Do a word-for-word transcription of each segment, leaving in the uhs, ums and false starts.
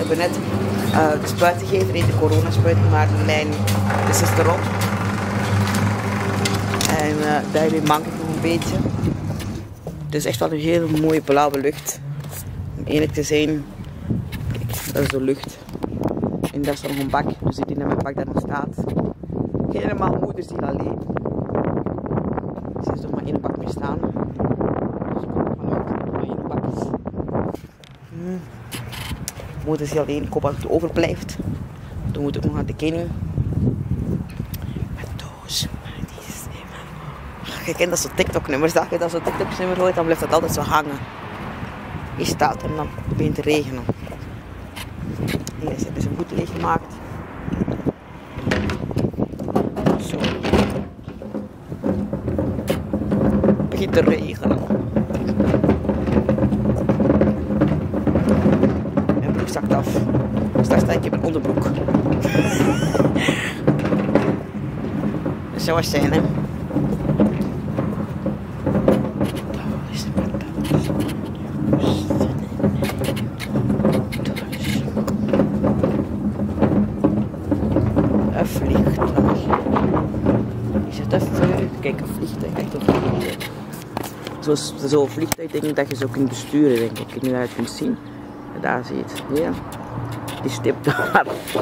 hebben net uh, de spuit gegeven, niet de coronaspuit, maar mijn dus is erop. En uh, daarin mank ik nog een beetje. Het is echt wel een hele mooie blauwe lucht. Om eerlijk te zijn, kijk, dat is de lucht. En daar staat nog een bak, dus ik denk dat mijn bak daar nog staat. Geen helemaal moeders hier alleen. Er is nog maar één bak meer staan. Dus ik kom vanuit dat er maar één bak is. Hmm. Moeder is hier alleen, ik hoop dat het overblijft. Dan moet ik nog naar de keno. Je kent dat zo'n TikTok-nummers, dat je dat zo'n TikTok-nummer hoort, dan blijft dat altijd zo hangen. Hier staat en dan begint te regenen. Hier is het dus een goed leeggemaakt. Zo. Het begint te regenen. Mijn broek zakt af. Straks sta ik in mijn onderbroek. Zo was het zijn, hè. Een vliegtuig. Is het een vliegtuig? Kijk, een vliegtuig. Echt een vliegtuig. Zo'n zo vliegtuig denk ik dat je zo kunt besturen, denk ik. Ik weet niet of je het kunt zien. Daar zie je het. Ja. Die stip daar.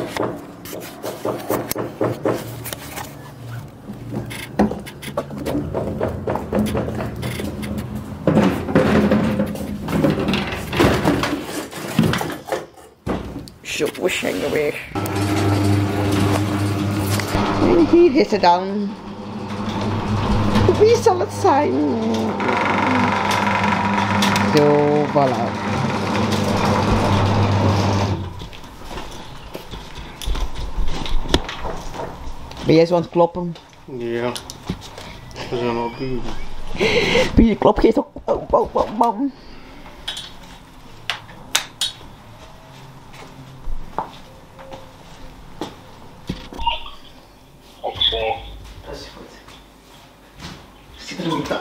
Zo, we zijn er weer. En hier is het dan. Wie zal het zijn? Zo, voilà. Ben jij zo aan het kloppen? Ja, we zijn al buren. Wie je klop geeft ook. Oh, oh, oh, bam. Dat is goed. Zit er een tak?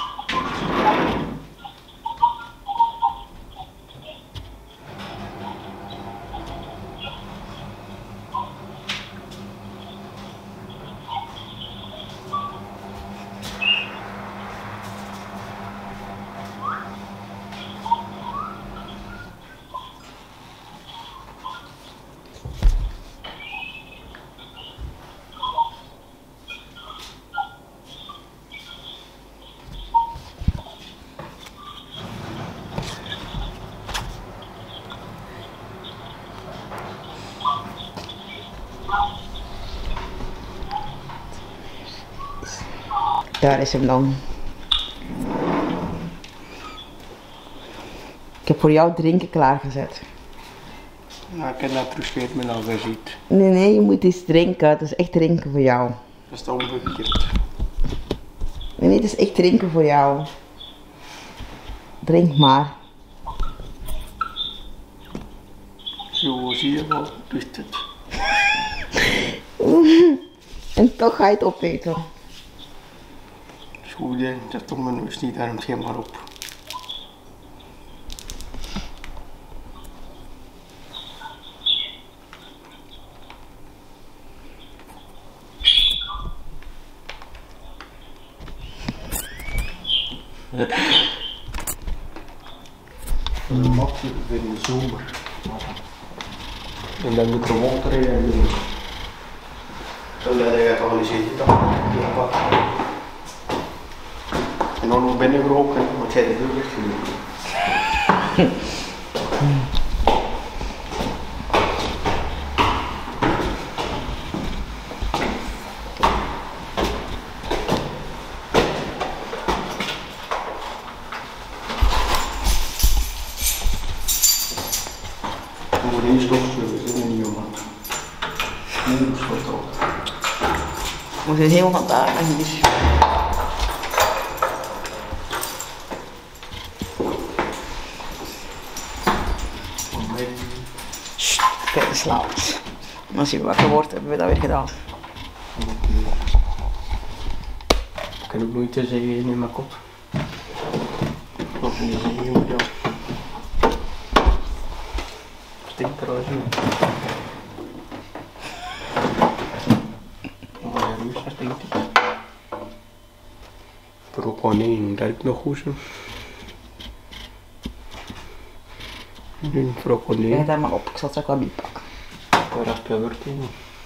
Daar is hem dan. Ik heb voor jou drinken klaargezet. Ja, ik heb dat frustreert me al ziet. Nee, nee, je moet eens drinken. Het is echt drinken voor jou. Dat is omgekeerd. Nee, nee, het is echt drinken voor jou. Drink maar. Zo zie je wel, doet het. En toch ga je het opeten. Zo, dat toch mijn neus niet, daarom geen maar op. Een matje in de zomer. En dan moet er water in en doen. Zo dat je het al eens ziet, dan en dan nog binnen geroken, want jij de deur ligt genomen. Voor één stofje is het niet jongen. Nee, dat is wat ook. We zijn heel van daar en dus. Kijk eens laat. Als je wakker wordt, hebben we dat weer gedaan. Ik kan ook nooit te zeggen in mijn kop. Wat moet je zeggen met jou? Stinkt. trouwens niet. Maar ja, nu is het denk ik. Voor ook al nee, dat ik nog goed zo. Nu voor ook al nee. Leg daar maar op, ik zal het straks wel bij pakken. Waar dat wel wordt in.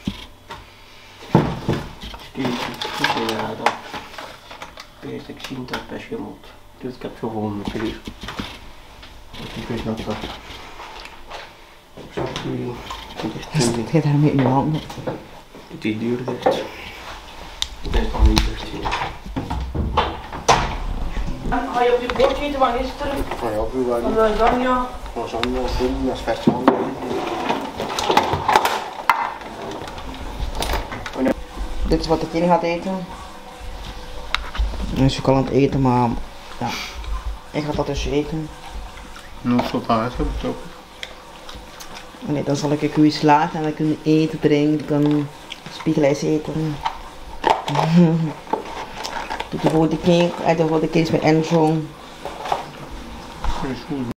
Kijk, ja, dat. Beest, ik zie dat het best gemeld. Dus ik heb gewoon een keer. Ik weet nog dat. Het gaat daarmee in je handen. Het is duur dicht. Ik ben al niet dicht hier. Ga je op je bord eten van gisteren? Ah ja, veel wel. Van de lasagne? Lasagne, film, dat is vers van. Dit is wat ik in gaat eten. Nu is ik al aan het eten, maar ja, ik ga dat dus eten. Nog zo taart heb ik ook. Nee, dan zal ik een goede slaag en dan kunnen eten, drinken, kan spiegelijs eten. Doe de rode cake, uit de rode cake met Enzo. Dat is goed.